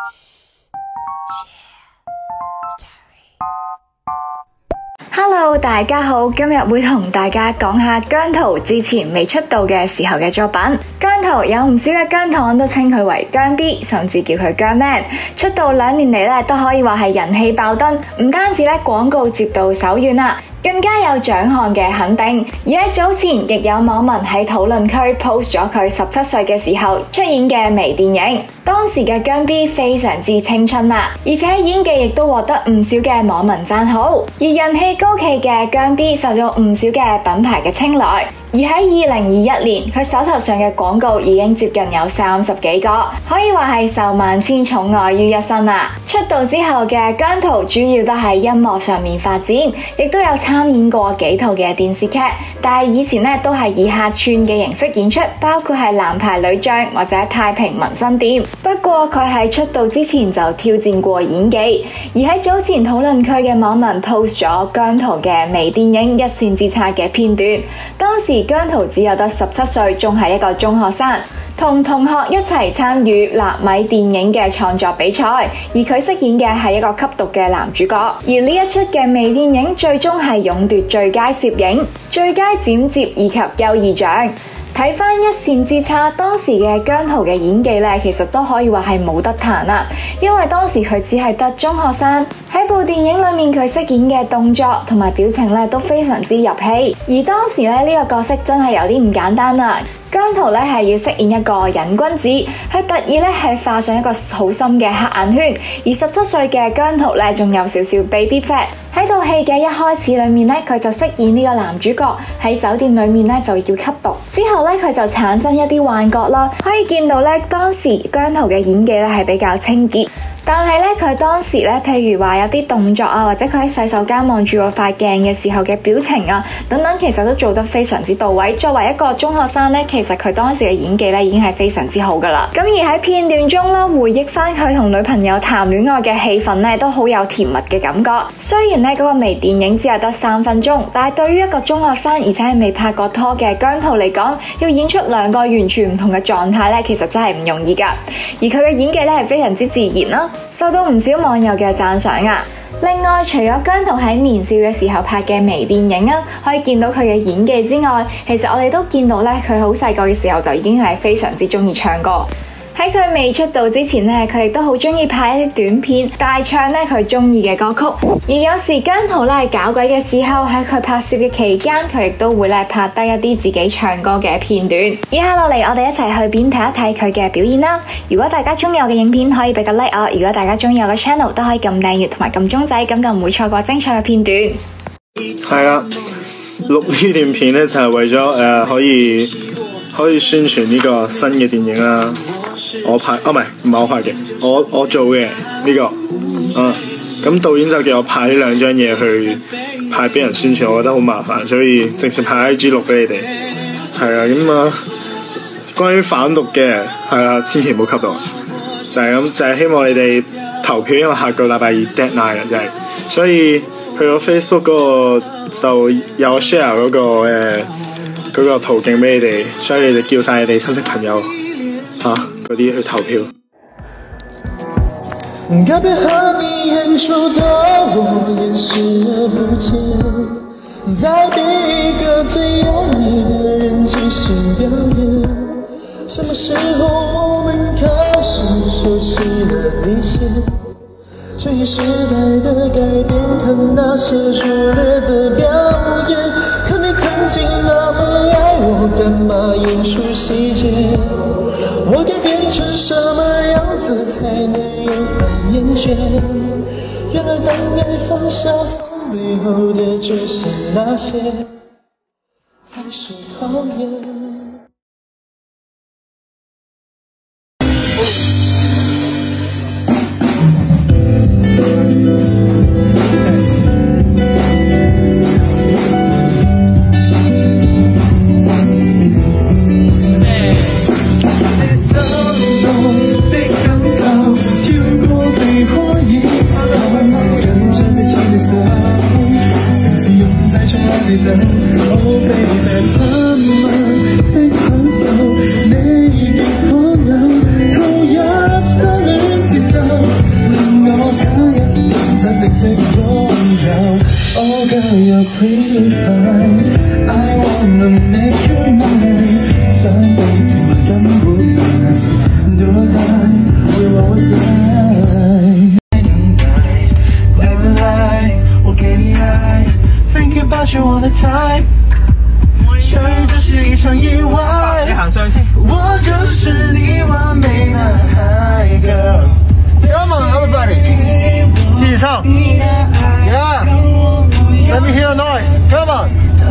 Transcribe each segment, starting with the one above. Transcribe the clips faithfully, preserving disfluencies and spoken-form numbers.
Hello， 大家好，今日會同大家講下姜濤之前未出道嘅時候嘅作品。姜濤有唔少嘅姜糖都稱佢為姜 B， 甚至叫佢姜 Man。出道兩年嚟咧，都可以話係人氣爆燈，唔單止咧廣告接到手軟啦，更加有獎項嘅肯定。而喺早前，亦有網民喺討論區 post 咗佢十七歲嘅時候出演嘅微電影。當時嘅姜 B 非常之青春啦，而且演技亦都獲得唔少嘅網民讚好。而人氣高企嘅姜 B 受咗唔少嘅品牌嘅青睞。而喺二零二一年，佢手頭上嘅廣告已經接近有三十幾個，可以話係受萬千寵愛於一身啦。出道之後嘅姜濤主要都喺音樂上面發展，亦都有參演過幾套嘅電視劇，但係以前咧都係以客串嘅形式演出，包括係男排女將或者太平紋身店。不過佢喺出道之前就挑戰過演技，而喺早前討論區嘅網民 post 咗姜濤嘅微電影《一線之差》嘅片段，當時姜濤只有得十七歲，仲係一個中學生，同同學一齊參與納米電影嘅創作比賽，而佢飾演嘅係一個吸毒嘅男主角。而呢一出嘅微電影最終係勇奪最佳攝影、最佳剪接以及優異獎。睇返一線之差，當時嘅姜濤嘅演技咧，其實都可以話係冇得彈啦，因為當時佢只係得中學生。喺部電影裏面，佢飾演嘅動作同埋表情咧都非常之入戲，而當時咧呢個角色真係有啲唔簡單啦。姜濤咧係要飾演一個癮君子，佢特意咧係化上一個好深嘅黑眼圈，而十七歲嘅姜濤咧仲有少少 baby fat。喺套戲嘅一開始裏面咧，佢就飾演呢個男主角喺酒店裏面咧就要吸毒，之後咧佢就產生一啲幻覺啦。可以見到咧當時姜濤嘅演技咧係比較清潔。但係咧，佢當時咧，譬如話有啲動作啊，或者佢喺洗手間望住個塊鏡嘅時候嘅表情啊，等等，其實都做得非常之到位。作為一個中學生咧，其實佢當時嘅演技咧已經係非常之好噶啦。咁而喺片段中啦，回憶翻佢同女朋友談戀愛嘅氣氛咧，都好有甜蜜嘅感覺。雖然咧嗰個微電影只係得三分鐘，但係對於一個中學生而且係未拍過拖嘅姜濤嚟講，要演出兩個完全唔同嘅狀態咧，其實真係唔容易噶。而佢嘅演技咧係非常之自然啦，受到唔少網友嘅讚賞啊！另外，除咗姜濤喺年少嘅時候拍嘅微電影啊，可以見到佢嘅演技之外，其實我哋都見到咧，佢好細個嘅時候就已經係非常之中意唱歌。喺佢未出道之前咧，佢亦都好中意拍一啲短片，大唱咧佢中意嘅歌曲。而有時姜濤咧搞鬼嘅時候，喺佢拍攝嘅期間，佢亦都會咧拍低一啲自己唱歌嘅片段。以下落嚟，我哋一齊去片睇一睇佢嘅表演啦。如果大家中意我嘅影片，可以俾個 like 我；如果大家中意我嘅 channel， 都可以撳訂閱同埋撳鐘仔，咁就唔會錯過精彩嘅片段。 係啦，錄呢段片咧就係為咗誒、呃、可以可以宣傳呢個新嘅電影啦。我拍啊，唔係唔係我拍嘅，我我做嘅呢、這個，啊，咁導演就叫我派呢兩張嘢去派俾人宣傳，我覺得好麻煩，所以直接派 I G 錄俾你哋。係啊，咁啊，關於反毒嘅，係啊，千祈唔好吸毒，就係、是、咁，就係、是、希望你哋投票，因為下個禮拜二 deadline 啊，就係、是，所以去到 Facebook 嗰個就有 share 嗰、那個誒嗰、呃那個途徑俾你哋，所以你哋叫晒你哋親戚朋友嚇。啊嗰啲去投票。告別和你演出的我也視而不見，在第一個最愛你的人即興表演，什麼時候我們開始熟悉了底線，隨着時代的改變，看那些拙劣的表演，可你曾經那麼愛我，幹嘛演出細節？我該變成什麼樣子才能永遠厭倦？原來當愛放下風背後的就是那些愛是討厭。Oh baby，怎麼色色擁有。Oh girl, you're pretty fine. I wanna make you mine. 上輩子根本難，多愛為我在。來不來，我給你愛。Think about you all the time。相遇只是一場意外。你行上先。我就是你完美男孩 ，Girl。Come on, everybody， 一起唱。Yeah。Let me hear a noise. Come on.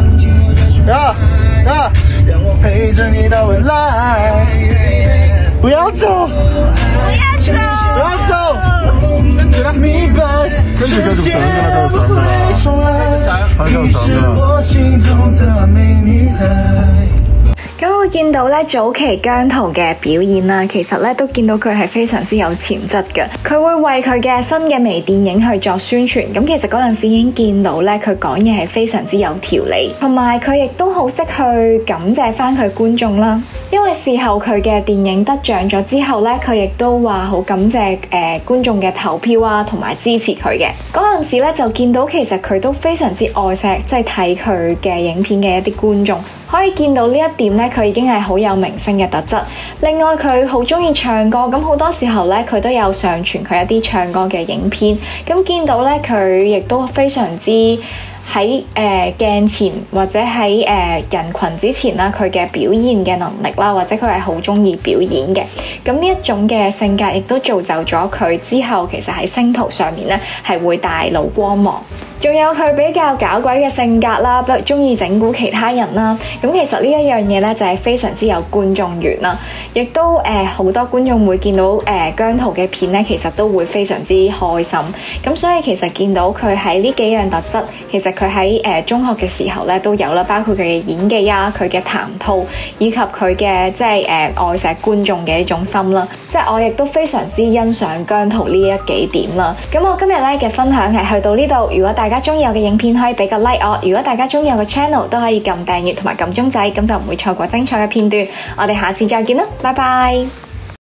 Yeah, yeah. 讓我陪着你到未來。不要走，不要走，跟住啦，明白。跟住繼續上㗎啦，繼續上㗎啦。係繼續上㗎啦。我心中的完美女孩。 咁我見到咧早期姜濤嘅表演啦，其實咧都見到佢係非常之有潛質嘅。佢會為佢嘅新嘅微電影去作宣傳。咁其實嗰陣時已經見到咧，佢講嘢係非常之有條理，同埋佢亦都好識去感謝翻佢觀眾啦。因為事後佢嘅電影得獎咗之後咧，佢亦都話好感謝誒、呃、觀眾嘅投票啊，同埋支持佢嘅。嗰陣時咧就見到其實佢都非常之愛錫，即係睇佢嘅影片嘅一啲觀眾。可以見到呢一點咧，佢已經係好有明星嘅特質。另外佢好中意唱歌，咁好多時候咧佢都有上傳佢一啲唱歌嘅影片。咁見到咧佢亦都非常之喺誒鏡前或者喺誒、呃、人群之前啦，佢嘅表現嘅能力啦，或者佢係好中意表演嘅。咁呢一種嘅性格亦都造就咗佢之後其實喺星途上面咧係會大露光芒。仲有佢比較搞鬼嘅性格啦，不中意整蠱其他人啦。咁其實呢一樣嘢咧就係非常之有觀眾緣啦，亦都誒好、呃、多觀眾會見到誒、呃、姜濤嘅片咧，其實都會非常之開心。咁所以其實見到佢喺呢幾樣特質，其實佢喺誒中學嘅時候咧都有啦，包括佢嘅演技啊、佢嘅談吐以及佢嘅即係誒愛錫觀眾嘅一種心啦。即係我亦都非常之欣賞姜濤呢一幾點啦。咁我今日咧嘅分享係去到呢度，如果大家中意我嘅影片可以俾個 like 我，如果大家中意我嘅 channel 都可以撳訂閱同埋撳鐘仔，咁就唔會錯過精彩嘅片段。我哋下次再見啦，拜拜。